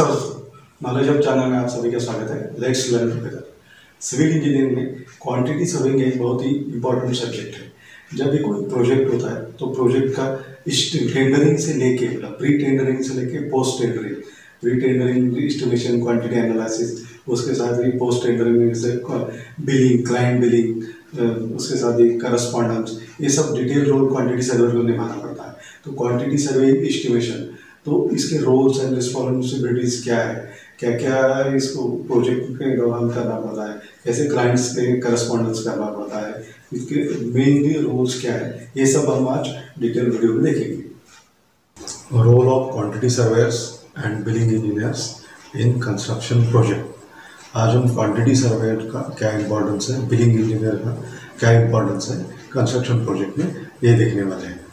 नमस्कार दोस्तों, knowledge of channel में आप सभी का स्वागत है। Let's learn together. Civil engineering में क्वांटिटी सर्विंग एक बहुत ही इंपॉर्टेंट सब्जेक्ट है। जब भी कोई प्रोजेक्ट होता है तो प्रोजेक्ट का टेंडरिंग से लेके मतलब प्री टेंडरिंग से लेके post tendering, pre tendering estimation, quantity analysis, उसके साथ ही पोस्ट टेंडरिंग से बिलिंग, क्लाइंट बिलिंग, उसके साथ ही करस्पॉन्डेंस, ये सब डिटेल रोल क्वांटिटी सर्वे को निभाना पड़ता है। तो क्वांटिटी सर्वे एस्टिमेशन, तो इसके रोल्स एंड रिस्पॉन्सिबिलिटीज क्या है, क्या क्या इसको प्रोजेक्ट के दौरान करना पड़ता है, कैसे क्लाइंट्स के करस्पॉन्डेंस करना पड़ता है, इसके मेनली रोल्स क्या है, ये सब हम आज डिटेल वीडियो में देखेंगे। Role of quantity surveyors and billing engineers in construction project. आज हम क्वांटिटी सर्वेयर का क्या इंपॉर्टेंस है, बिलिंग इंजीनियर का क्या इंपॉर्टेंस है कंस्ट्रक्शन प्रोजेक्ट में, ये देखने वाले हैं।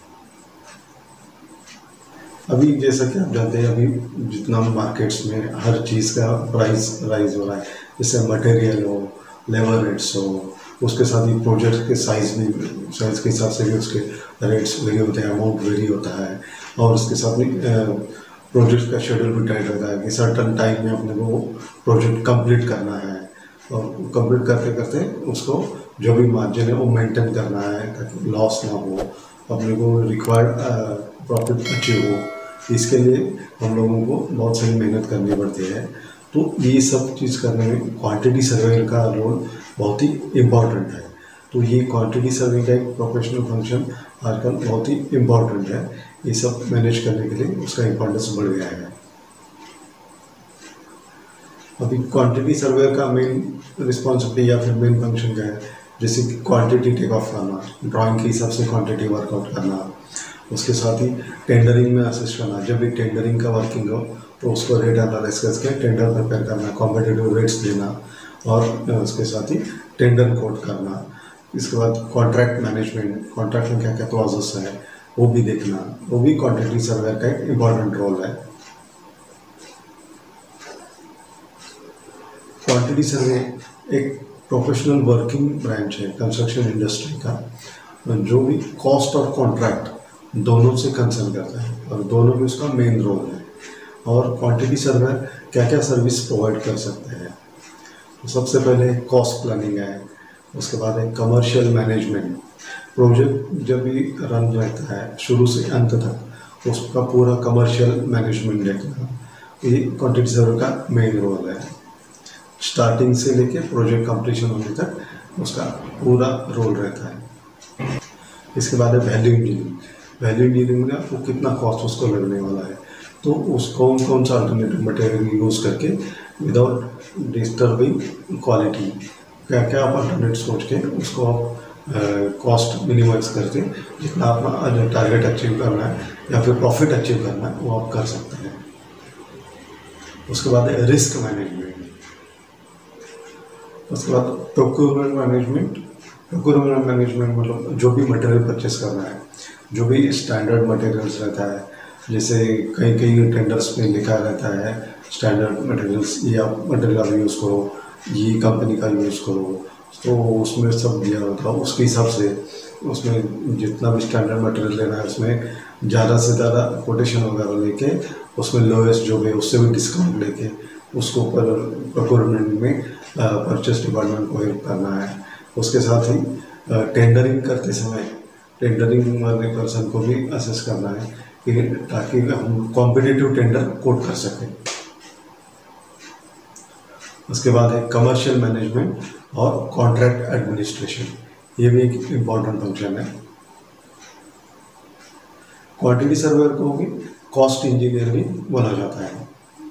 अभी जैसा कि आप जानते हैं, अभी जितना मार्केट्स में हर चीज़ का प्राइस राइज हो रहा है, जैसे मटेरियल हो, लेबर रेट्स हो, उसके साथ ही प्रोजेक्ट के साइज के हिसाब से भी उसके रेट्स वेरी होते हैं, अमाउंट वेरी होता है, और उसके साथ भी प्रोजेक्ट का शेड्यूल भी टाइट रहता है कि सर्टन टाइम में अपने को प्रोजेक्ट कंप्लीट करना है, और कंप्लीट करते करते उसको जो भी मार्जिन है वो मेंटेन करना है ताकि लॉस ना हो, अपने को रिक्वायर्ड प्रॉफिट अचीव हो। इसके लिए हम लोगों को बहुत सारी मेहनत करनी पड़ती है। तो ये सब चीज़ करने में क्वांटिटी सर्वेयर का रोल बहुत ही इम्पॉर्टेंट है। तो ये क्वांटिटी सर्वे का एक प्रोफेशनल फंक्शन आजकल बहुत ही इम्पॉर्टेंट है। ये सब मैनेज करने के लिए उसका इम्पोर्टेंस बढ़ गया है। अभी क्वांटिटी सर्वेयर का मेन रिस्पॉन्सिबिलिटी या फिर मेन फंक्शन क्या है, जैसे कि क्वांटिटी टेक ऑफ करना, ड्राइंग के हिसाब से क्वांटिटी वर्कआउट करना, उसके साथ ही टेंडरिंग में असिस्ट करना। जब भी टेंडरिंग का वर्किंग हो तो उसको रेट एनालाइज करके टेंडर प्रिपेयर करना, कॉम्पिटिटिव रेट्स देना, और उसके साथ ही टेंडर कोट करना। इसके बाद कॉन्ट्रैक्ट मैनेजमेंट, कॉन्ट्रैक्ट में क्या क्या क्लॉजेस है वो भी देखना, वो भी क्वांटिटी सर्वेयर का एक इम्पॉर्टेंट रोल है। क्वांटिटी सर्वे एक प्रोफेशनल वर्किंग ब्रांच है कंस्ट्रक्शन इंडस्ट्री का, जो भी कॉस्ट और कॉन्ट्रैक्ट दोनों से कंसर्न करता है, और दोनों में उसका मेन रोल है। और क्वांटिटी सर्वेयर क्या क्या सर्विस प्रोवाइड कर सकते हैं, तो सबसे पहले कॉस्ट प्लानिंग है, उसके बाद है कमर्शियल मैनेजमेंट। प्रोजेक्ट जब भी रन रहता है शुरू से अंत तक उसका पूरा कमर्शियल मैनेजमेंट देखना, ये क्वांटिटी सर्वेयर का मेन रोल है। स्टार्टिंग से लेके प्रोजेक्ट कंप्लीशन होने तक उसका पूरा रोल रहता है। इसके बाद है वैल्यू इंजीनियरिंग। वैल्यू इंजीनियरिंग में आपको कितना कॉस्ट उसको लगने वाला है, तो उस कौन सा अल्टरनेटिव मटेरियल यूज़ करके विदाउट डिस्टर्बिंग क्वालिटी, क्या क्या आप अल्टरनेट सोच के उसको आप कॉस्ट मिनिमाइज करके जितना अपना टारगेट अचीव करना है या फिर प्रॉफिट अचीव करना है वो आप कर सकते हैं। उसके बाद है रिस्क मैनेजमेंट। उसके बाद प्रोक्योरमेंट मैनेजमेंट। प्रोक्योरमेंट मैनेजमेंट मतलब जो भी मटेरियल परचेस करना है, जो भी स्टैंडर्ड मटेरियल्स रहता है, जैसे कई कई टेंडर्स में लिखा रहता है स्टैंडर्ड मटेरियल्स, ये आप मटेरियल आप यूज़ करो, ये कंपनी का यूज़ करो, तो उसमें सब दिया होता है। उसके हिसाब से उसमें जितना भी स्टैंडर्ड मटेरियल लेना है उसमें ज़्यादा से ज़्यादा कोटेशन वगैरह लेके उसमें लोएस्ट जो है उससे भी डिस्काउंट लेके उसको प्रोक्योरमेंट में परचेस डिपार्टमेंट को हेल्प करना है। उसके साथ ही टेंडरिंग करते समय टेंडरिंग वाले पर्सन को भी असेस करना है कि ताकि हम कॉम्पिटिटिव टेंडर कोट कर सकें। उसके बाद है कमर्शियल मैनेजमेंट और कॉन्ट्रैक्ट एडमिनिस्ट्रेशन, ये भी एक इम्पॉर्टेंट फंक्शन है। क्वांटिटी सर्वेयर को भी कॉस्ट इंजीनियर भी बोला जाता है।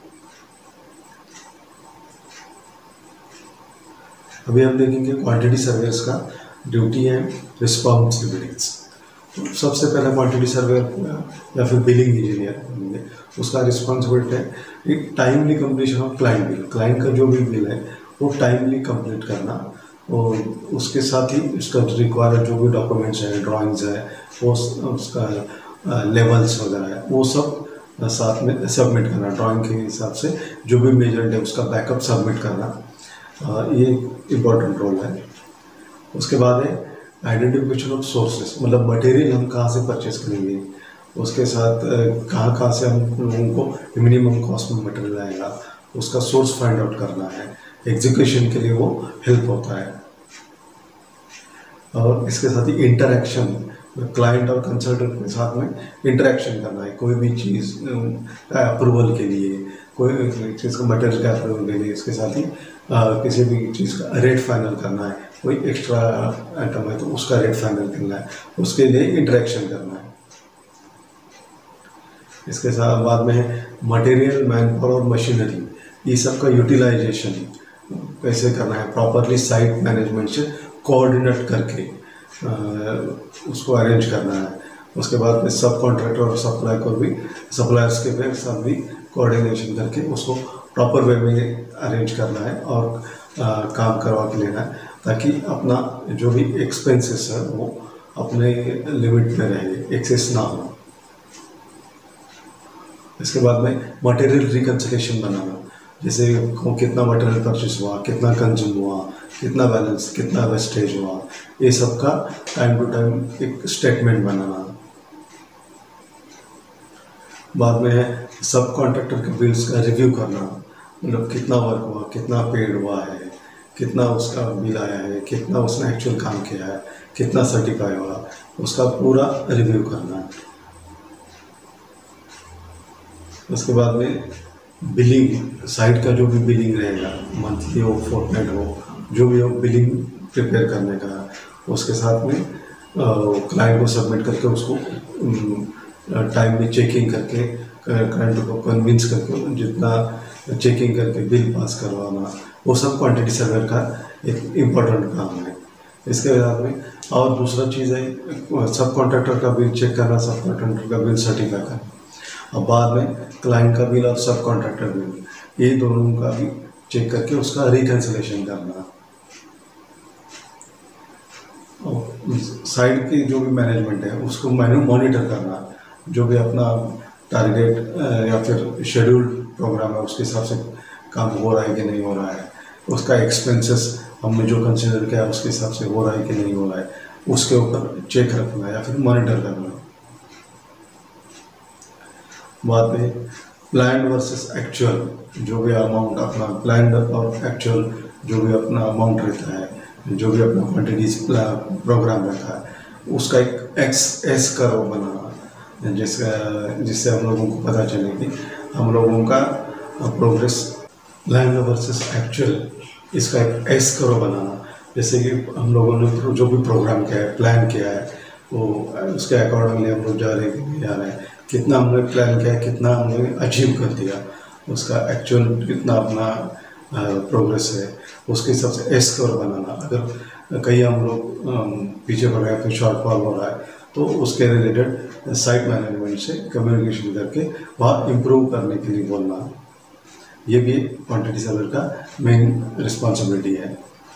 अभी हम देखेंगे क्वांटिटी सर्वेयर्स का ड्यूटी एंड रिस्पॉन्सिबिलिटीज। तो सबसे पहले क्वांटिटी सर्वेयर या फिर बिलिंग इंजीनियर, उसका रिस्पॉन्सिबिलिटी है एक timely completion of client bill. Client का जो भी बिल है वो टाइमली कंप्लीट करना, और उसके साथ ही उसका रिक्वायर्ड जो भी डॉक्यूमेंट्स हैं, ड्राइंग्स है, वो उसका लेवल्स वगैरह है, वो सब साथ में सबमिट करना। ड्राइंग के हिसाब से जो भी मेजर्ड है उसका बैकअप सबमिट करना, ये इम्पोर्टेंट रोल है। उसके बाद है आइडेंटिफिकेशन ऑफ सोर्सेस, मतलब मटेरियल हम कहाँ से परचेस करेंगे, उसके साथ कहाँ कहाँ से हम लोगों को मिनिमम कॉस्ट में मटेरियल आएगा, उसका सोर्स फाइंड आउट करना है। एग्जीक्यूशन के लिए वो हेल्प होता है। और इसके साथ ही इंटरेक्शन, क्लाइंट और कंसल्टेंट के साथ में इंटरेक्शन करना है। कोई भी चीज़ का अप्रूवल के लिए, कोई चीज़ का मटेरियल का अप्रूवल के लिए, इसके साथ ही किसी भी चीज़ का रेट फाइनल करना है। कोई एक्स्ट्रा आइटम है तो उसका रेट फाइनल करना है, उसके लिए इंटरेक्शन करना है। इसके साथ बाद में है मटेरियल, मैनपावर और मशीनरी, ये सब का यूटिलाइजेशन कैसे करना है, प्रॉपरली साइट मैनेजमेंट से कोऑर्डिनेट करके उसको अरेंज करना है। उसके बाद में सब कॉन्ट्रैक्टर और सप्लायर्स के साथ भी कोऑर्डिनेशन करके उसको प्रॉपर वे में अरेंज करना है और काम करवा के लेना है, ताकि अपना जो भी एक्सपेंसेस है वो अपने लिमिट में रहे, एक्सेस ना हो। इसके बाद में मटेरियल रिकन्सिलेशन बनाना, जैसे कितना मटेरियल परचेस हुआ, कितना कंज्यूम हुआ, कितना बैलेंस, कितना वेस्टेज हुआ, ये सब का टाइम टू टाइम एक स्टेटमेंट बनाना। बाद में है सब कॉन्ट्रैक्टर के बिल्स का रिव्यू करना, मतलब कितना वर्क हुआ, कितना पेड हुआ है, कितना उसका बिल आया है, कितना उसने एक्चुअल काम किया है, कितना सर्टिफाई हुआ, उसका पूरा रिव्यू करना है। उसके बाद में बिलिंग, साइट का जो भी बिलिंग रहेगा, मंथली हो, फोर्टनाइट हो, जो भी हो, बिलिंग प्रिपेयर करने का, उसके साथ में क्लाइंट को सबमिट करके उसको टाइम में चेकिंग करके, क्लाइंट को कन्विंस करके जितना चेकिंग करके बिल पास करवाना, वो सब क्वांटिटी सर्वर का एक इम्पोर्टेंट काम है। इसके बाद में और दूसरा चीज़ है सब कॉन्ट्रैक्टर का बिल चेक करना, सब कॉन्ट्रैक्टर का बिल सर्टिफाई करना, और बाद में क्लाइंट का बिल और सब कॉन्ट्रैक्टर बिल, ये दोनों का भी चेक करके उसका रिकन्सिलेशन करना। और साइड की जो भी मैनेजमेंट है उसको मॉनिटर करना, जो भी अपना टारगेट या फिर शेड्यूल्ड प्रोग्राम है उसके हिसाब से काम हो रहा है कि नहीं हो रहा है, उसका एक्सपेंसेस हमने जो कंसिडर किया उसके हिसाब से हो रहा है कि नहीं हो रहा है, उसके ऊपर चेक रखना या फिर मॉनिटर करना। बाद में प्लान्ड वर्सेस एक्चुअल, जो भी अमाउंट अपना प्लान्ड और एक्चुअल जो भी अपना अमाउंट रहता है, जो भी अपना क्वांटिटीज प्रोग्राम रहता है, उसका एक एक्स कर्व बनाना, जिससे हम लोगों को पता चले कि हम लोगों का प्रोग्रेस प्लान्ड वर्सेस एक्चुअल, इसका एक एस कर्व बनाना। जैसे कि हम लोगों ने जो भी प्रोग्राम किया है, प्लान किया है, वो उसके अकॉर्डिंगली हम लोग जा रहे हैं कि नहीं जा रहे हैं, कितना हमने प्लान किया, कितना हमने अचीव कर दिया, उसका एक्चुअल कितना अपना प्रोग्रेस है, उसके हिसाब से एस कर्व बनाना। अगर कहीं हम लोग पीछे पड़ रहे हैं, फिर शॉर्टफॉल हो रहा है, तो उसके रिलेटेड साइट मैनेजमेंट से कम्युनिकेशन करके वहाँ इम्प्रूव करने के लिए बोलना, ये भी क्वांटिटी सर्वर का मेन रिस्पॉन्सिबिलिटी है।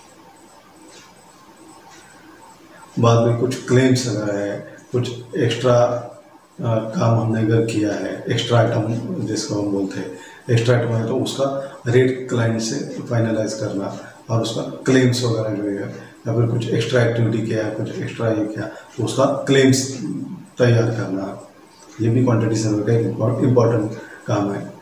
बाद में कुछ क्लेम्स अगर है, कुछ एक्स्ट्रा काम हमने अगर किया है, एक्स्ट्रा आइटम जिसको हम बोलते हैं, एक्स्ट्रा आइटम है तो उसका रेट क्लाइंट से फाइनलाइज करना, और उसका क्लेम्स वगैरह जो है, या फिर कुछ एक्स्ट्रा एक्टिविटी किया, कुछ एक्स्ट्रा ये किया तो उसका क्लेम्स तैयार करना, ये भी क्वांटिटी सर्वर का एक इम्पॉर्टेंट काम है।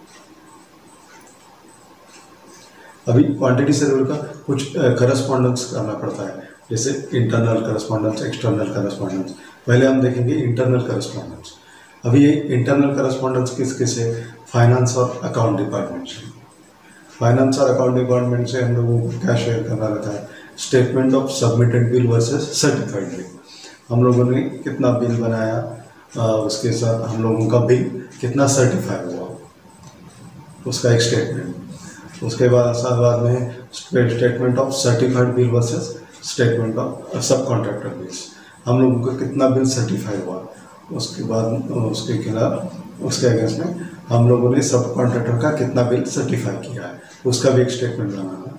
अभी क्वांटिटी सर्वर का कुछ करस्पॉन्डेंस करना पड़ता है, जैसे इंटरनल करस्पॉन्डेंस, एक्सटर्नल करस्पॉन्डेंस। पहले हम देखेंगे इंटरनल करस्पॉन्डेंस। अभी ये इंटरनल करस्पॉन्डेंस किसके से? फाइनेंस और अकाउंट डिपार्टमेंट से। फाइनेंस और अकाउंट डिपार्टमेंट से हम लोगों को क्या शेयर करना रहता है? Statement of submitted bill versus certified bill. हम लोगों ने कितना बिल बनाया, उसके साथ हम लोगों का बिल कितना सर्टिफाई हुआ, उसका एक स्टेटमेंट। उसके बाद में statement of certified bill versus statement of subcontractor bills. हम लोगों का कितना बिल सर्टिफाई हुआ, उसके बाद उसके खिलाफ उसके अगेंस्ट में हम लोगों ने सब कॉन्ट्रैक्टर का कितना बिल सर्टिफाई किया है, उसका भी एक स्टेटमेंट बनाना।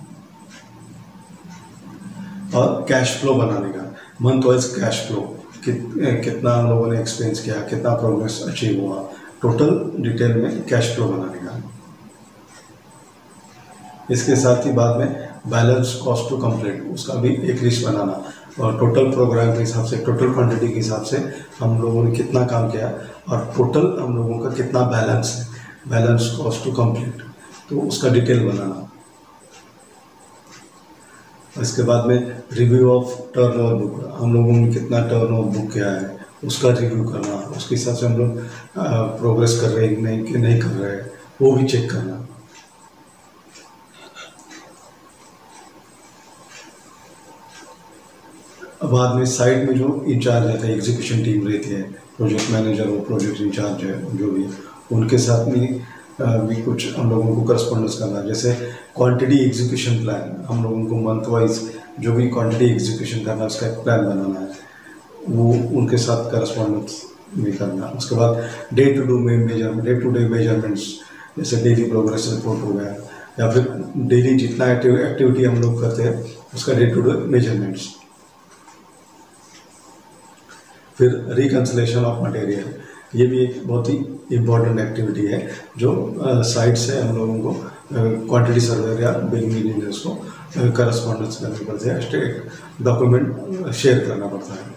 और कैश फ्लो बनाने का, मंथ वाइज कैश फ्लो, कितना हम लोगों ने एक्सपेंस किया, कितना प्रोग्रेस अचीव हुआ, टोटल डिटेल में कैश फ्लो बनाने का। इसके साथ ही बाद में बैलेंस कॉस्ट टू कंप्लीट, उसका भी एक लिस्ट बनाना, और टोटल प्रोग्राम के हिसाब से, टोटल क्वांटिटी के हिसाब से हम लोगों ने कितना काम किया और टोटल हम लोगों का कितना बैलेंस है, बैलेंस कॉस्ट टू कंप्लीट, तो उसका डिटेल बनाना। इसके बाद में रिव्यू ऑफ टर्नओवर बुक, हम लोगों ने कितना टर्नओवर बुक किया है उसका रिव्यू करना, उसके हिसाब से हम लोग प्रोग्रेस कर रहे हैं नहीं कि नहीं कर रहे हैं वो भी चेक करना। बाद में साइड में जो इंचार्ज रहता है, एग्जीक्यूशन टीम रहती है, प्रोजेक्ट मैनेजर हो, प्रोजेक्ट इंचार्ज है जो भी है, उनके साथ में भी कुछ हम लोगों को करस्पॉन्डेंस करना। जैसे क्वांटिटी एग्जीक्यूशन प्लान, हम लोगों को मंथ वाइज जो भी क्वांटिटी एग्जीक्यूशन करना है उसका एक प्लान बनाना है, वो उनके साथ करस्पॉन्डेंस भी करना। उसके बाद डे टू डे मेजरमेंट्स, जैसे डेली प्रोग्रेस रिपोर्ट हो गया या फिर डेली जितना एक्टिविटी हम लोग करते हैं उसका डे टू डे मेजरमेंट्स। फिर रिकंसिलेशन ऑफ मटेरियल, ये भी एक बहुत ही इम्पोर्टेंट एक्टिविटी है जो साइट से हम लोगों को क्वांटिटी सर्वेयर या बिलिंग इंजीनियर्स को करस्पॉन्डेंस करनी पड़ती है, एक डॉक्यूमेंट शेयर करना पड़ता है।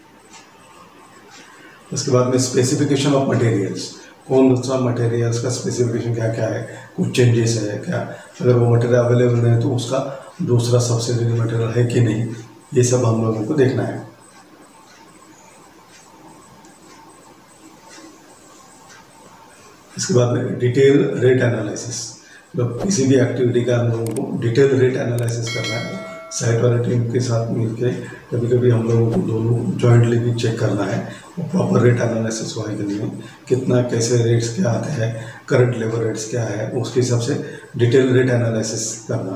उसके बाद में स्पेसिफिकेशन ऑफ मटेरियल्स, कौन सा मटेरियल्स का स्पेसिफिकेशन क्या क्या है, कुछ चेंजेस है क्या, अगर वो मटेरियल अवेलेबल नहीं है तो उसका दूसरा सब्सिडियरी मटेरियल है कि नहीं, ये सब हम लोगों को देखना है। इसके बाद में डिटेल रेट एनालिसिस, मतलब किसी भी एक्टिविटी का हम लोगों को डिटेल रेट एनालिसिस करना है, साइट वाले टीम के साथ मिलके कभी कभी हम लोगों को दोनों जॉइंटली भी चेक करना है, प्रॉपर रेट एनालिसिस होने के लिए कितना कैसे रेट्स क्या आते हैं, करंट लेबर रेट्स क्या है, उसके हिसाब से डिटेल रेट एनालिसिस करना।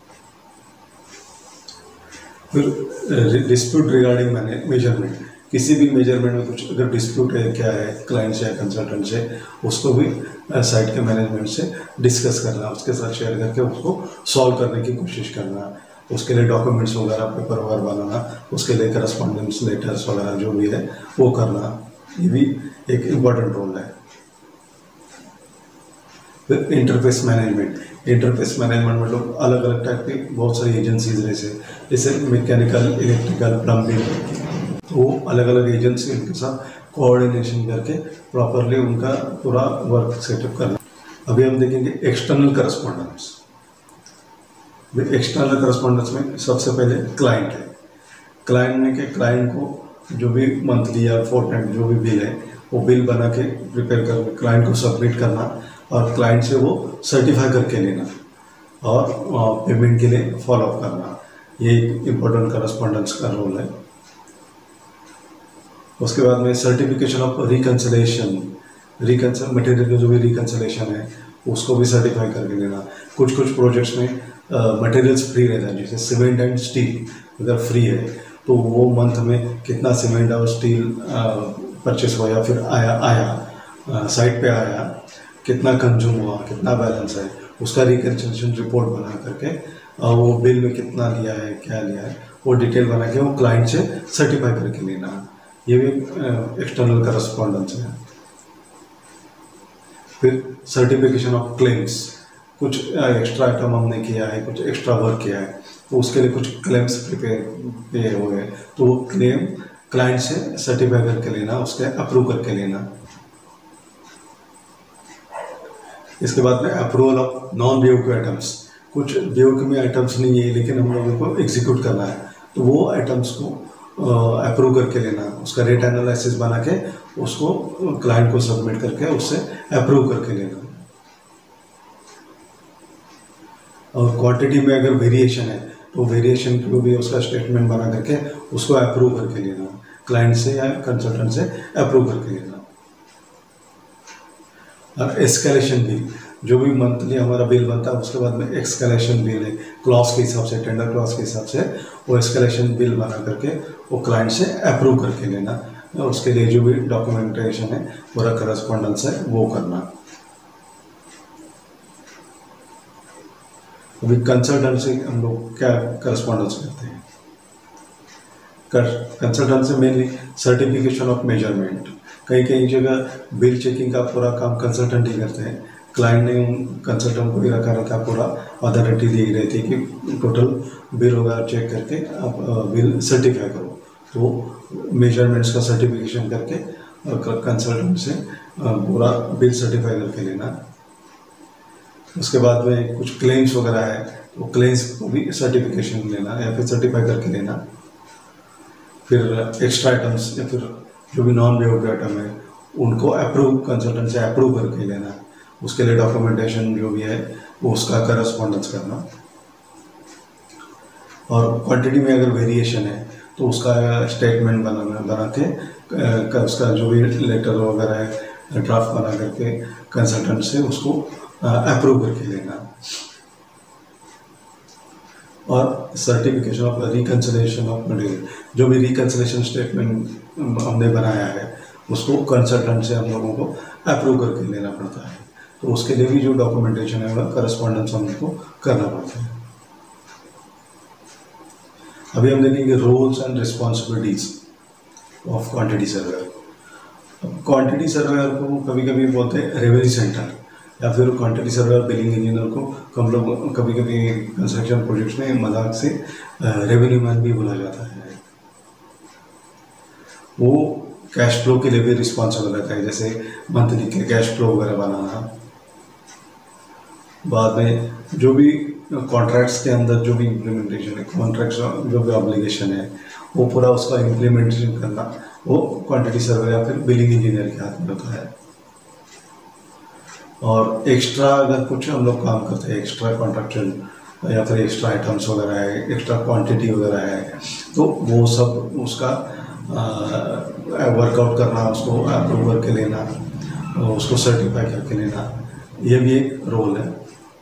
फिर डिस्प्यूट रिगार्डिंग मेजरमेंट, किसी भी मेजरमेंट में कुछ अगर डिस्प्यूट है क्या है क्लाइंट से या कंसल्टेंट से, उसको भी साइट के मैनेजमेंट से डिस्कस करना, उसके साथ शेयर करके उसको सॉल्व करने की कोशिश करना, उसके लिए डॉक्यूमेंट्स वगैरह पेपर वगैरह बनाना, उसके लिए करस्पॉन्डेंस लेटर्स वगैरह जो भी है वो करना, ये भी एक इम्पॉर्टेंट रोल है। फिर इंटरफेस मैनेजमेंट, इंटरफेस मैनेजमेंट मतलब अलग अलग टाइप की बहुत सारी एजेंसीज जैसे मैकेनिकल, इलेक्ट्रिकल, प्लम्बिंग, वो अलग अलग एजेंसी उनके साथ कोऑर्डिनेशन करके प्रॉपरली उनका पूरा वर्क सेटअप करना। अभी हम देखेंगे एक्सटर्नल करस्पॉन्डेंस। एक्सटर्नल करस्पॉन्डेंस में सबसे पहले क्लाइंट है। क्लाइंट में के क्लाइंट को जो भी मंथली या फोर्टनाइट जो भी बिल है वो बिल बना के प्रिपेयर करके क्लाइंट को सबमिट करना और क्लाइंट से वो सर्टिफाई करके लेना और पेमेंट के लिए फॉलोअप करना, ये एक इम्पोर्टेंट करस्पॉन्डेंस का रोल है। उसके बाद में सर्टिफिकेशन ऑफ रिकंसिलेशन, मटेरियल का जो भी रिकंसिलेशन है उसको भी सर्टिफाई करके लेना। कुछ कुछ प्रोजेक्ट्स में मटेरियल्स फ्री रहता है, जैसे सीमेंट एंड स्टील अगर फ्री है तो वो मंथ में कितना सीमेंट और स्टील परचेस हुआ या फिर आया साइट पे आया, कितना कंज्यूम हुआ, कितना बैलेंस है, उसका रिकंसिलेशन रिपोर्ट बना करके वो बिल में कितना लिया है क्या लिया है वो डिटेल बना के वो क्लाइंट से सर्टिफाई करके लेना, ये भी एक्सटर्नल करस्पॉन्डेंस है। फिर सर्टिफिकेशन ऑफ क्लेम्स, कुछ एक्स्ट्रा आइटम हमने किया है, कुछ एक्स्ट्रा वर्क किया है तो उसके लिए कुछ क्लेम्स प्रिपेयर हुए तो वो क्लेम क्लाइंट से सर्टिफाई करके लेना, उसके अप्रूव करके लेना। इसके बाद में approval of non BOQ items, कुछ बीओक्यू में आइटम्स नहीं है लेकिन हम लोगों को एग्जीक्यूट करना है तो वो आइटम्स को अप्रूव करके लेना, उसका रेट एनालिसिस बना के उसको क्लाइंट को सबमिट करके उससे अप्रूव करके लेना। और क्वांटिटी में अगर वेरिएशन है तो वेरिएशन को भी उसका स्टेटमेंट बना करके उसको अप्रूव करके लेना, क्लाइंट से या कंसल्टेंट से अप्रूव करके लेना। और एस्केलेशन बिल, जो भी मंथली हमारा बिल बनता है उसके बाद में एक्सकेलेशन बिल है, क्लॉज के हिसाब से, टेंडर क्लॉज के हिसाब से वो एस्केलेशन बिल बना करके वो क्लाइंट से अप्रूव करके लेना और उसके लिए जो भी डॉक्यूमेंटेशन है पूरा करस्पॉन्डेंस है वो करना। अभी कंसल्टेंट से हम लोग क्या करस्पॉन्डेंस करते हैं, कंसल्टेंट से मेनली सर्टिफिकेशन ऑफ मेजरमेंट, कई कई जगह बिल चेकिंग का पूरा काम कंसल्टेंट ही करते हैं, क्लाइंट ने कंसल्टेंट को भी रखा रहता है, पूरा अथॉरिटी दी रहती है कि टोटल बिल वगैरह चेक करके आप बिल सर्टिफाई करो। तो मेजरमेंट्स का सर्टिफिकेशन करके कंसल्टेंट से पूरा बिल सर्टिफाई करके लेना। उसके बाद में कुछ क्लेम्स वगैरह है तो क्लेम्स को भी सर्टिफिकेशन लेना या फिर सर्टिफाई करके लेना। फिर एक्स्ट्रा आइटम्स या फिर जो भी नॉन बेवड आइटम है उनको अप्रूव, कंसल्टेंट से अप्रूव करके लेना। उसके लिए डॉक्यूमेंटेशन जो भी है वो उसका करस्पॉन्डेंस करना। और क्वांटिटी में अगर वेरिएशन है तो उसका स्टेटमेंट बना के उसका जो भी लेटर वगैरह है ड्राफ्ट बना करके कंसल्टेंट से उसको अप्रूव करके लेना। और certification of reconciliation of material, जो भी रिकंसिलिएशन स्टेटमेंट हमने बनाया है उसको कंसल्टेंट से हम लोगों को अप्रूव करके लेना पड़ता है। तो उसके लिए भी जो डॉक्यूमेंटेशन है वह करस्पॉन्डेंस हमको करना पड़ता है। अभी हम देखेंगे roles and responsibilities of quantity surveyor. Quantity surveyor को कभी कभी बोलते हैं रेवेन्यू सेंटर या फिर क्वांटिटी सर्वेयर बिलिंग इंजीनियर को हम लोग कभी कभी कंस्ट्रक्शन प्रोजेक्ट्स में मजाक से रेवेन्यू मैन भी बोला जाता है। वो कैश फ्लो के लिए भी रिस्पॉन्सिबल रहता है, जैसे मंथली के कैश फ्लो वगैरह बनाना। बाद में जो भी कॉन्ट्रैक्ट्स के अंदर जो भी इम्प्लीमेंटेशन है, कॉन्ट्रैक्ट्स जो भी ऑब्लिगेशन है वो पूरा उसका इम्प्लीमेंटेशन करना वो क्वांटिटी सर्वे या फिर बिलिंग इंजीनियर के हाथ में होता है। और एक्स्ट्रा अगर कुछ हम लोग काम करते हैं, एक्स्ट्रा कॉन्ट्रैक्चुअल या फिर एक्स्ट्रा आइटम्स वगैरह है, एक्स्ट्रा क्वांटिटी वगैरह है, तो वो सब उसका वर्कआउट करना, उसको अप्रूव करके लेना, उसको सर्टिफाई करके लेना, ये भी एक रोल है।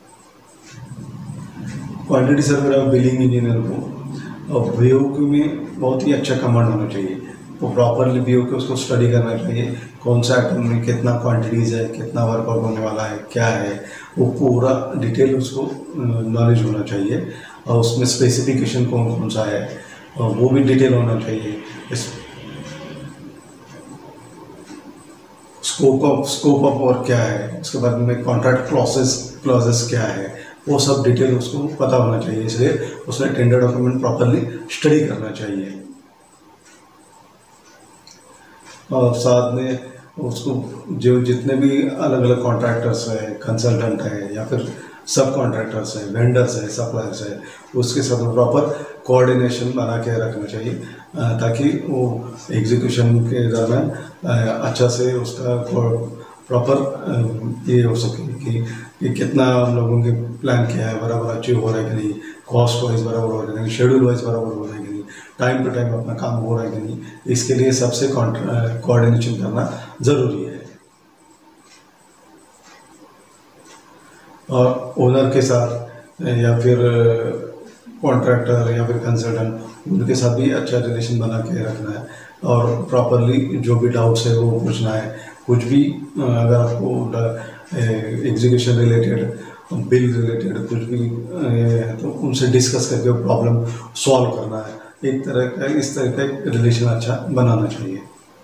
क्वांटिटी सर्वे और बिलिंग इंजीनियर को बीओक्यू में बहुत ही अच्छा कमांड होना चाहिए। वो प्रॉपरली बीओक्यू उसको स्टडी करना चाहिए, कौन सा आइटम में कितना क्वांटिटीज़ है, कितना वर्कआउट होने वाला है, क्या है, वो पूरा डिटेल उसको नॉलेज होना चाहिए। और उसमें स्पेसिफिकेशन कौन कौन सा है वो भी डिटेल होना चाहिए। स्कोप ऑफ वर्क क्या है, उसके बाद में कॉन्ट्रैक्ट क्लॉजेस क्या है, वो सब डिटेल उसको पता होना चाहिए। इसलिए उसने टेंडर डॉक्यूमेंट प्रॉपरली स्टडी करना चाहिए। और साथ में उसको जो जितने भी अलग अलग कॉन्ट्रैक्टर्स है, कंसल्टेंट है या फिर सब कॉन्ट्रैक्टर्स है, वेंडर्स है, सप्लायर्स है, उसके साथ प्रॉपर कोऑर्डिनेशन बना के रखना चाहिए ताकि वो एग्जीक्यूशन के दरम्यान अच्छा से उसका प्रॉपर ये हो सके कि कितना हम लोगों के प्लान किया है बराबर अचीव हो रहा है कि नहीं, कॉस्ट वाइज बराबर हो रहा है कि नहीं, शेड्यूल वाइज बराबर हो रहा है कि नहीं, टाइम टू टाइम अपना काम हो रहा है कि नहीं। इसके लिए सबसे कोऑर्डिनेशन करना ज़रूरी है। और ओनर के साथ या फिर कॉन्ट्रैक्टर या फिर कंसल्टेंट उनके साथ भी अच्छा रिलेशन बना के रखना है और प्रॉपरली जो भी डाउट्स है वो पूछना है। कुछ भी अगर आपको एग्जीक्यूशन रिलेटेड, बिल रिलेटेड कुछ भी है तो उनसे डिस्कस करके प्रॉब्लम सॉल्व करना है। एक तरह का इस तरह का रिलेशन अच्छा बनाना चाहिए।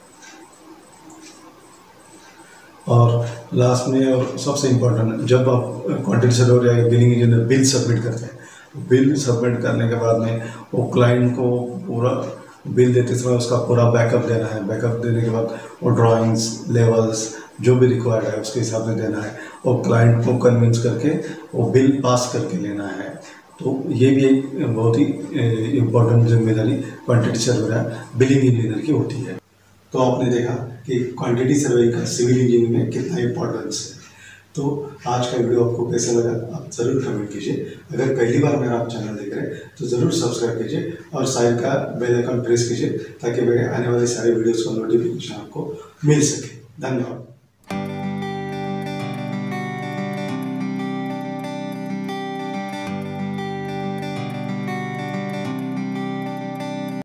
और लास्ट में और सबसे इम्पोर्टेंट, जब आप क्वांटिटी सर्वर या बिलिंग इंजीनियर बिल सबमिट करते हैं, बिल सबमिट करने के बाद में वो क्लाइंट को पूरा बिल देते समय उसका पूरा बैकअप देना है। बैकअप देने के बाद वो ड्राइंग्स, लेवल्स जो भी रिक्वायर्ड है उसके हिसाब से देना है और क्लाइंट को कन्विंस करके वो बिल पास करके लेना है। तो ये भी एक बहुत ही इम्पोर्टेंट जिम्मेदारी क्वांटिटी सर्वे या बिलिंग इंजीनियर की होती है। तो आपने देखा कि क्वांटिटी सर्वे का सिविल इंजीनियरिंग में कितना इम्पोर्टेंस है। तो आज का वीडियो आपको कैसा लगा आप ज़रूर कमेंट कीजिए। अगर पहली बार मेरा आप चैनल देख रहे हैं तो ज़रूर सब्सक्राइब कीजिए और साइड का बेल आइकन प्रेस कीजिए ताकि मेरे आने वाली सारी वीडियोस का नोटिफिकेशन आपको मिल सके। धन्यवाद।